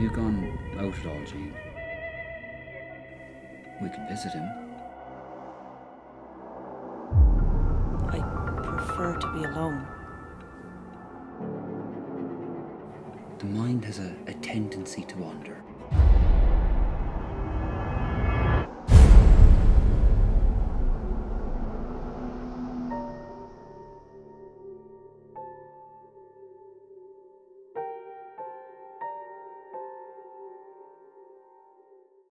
you gone out at all, Jean? We can visit him. I prefer to be alone. The mind has a tendency to wander.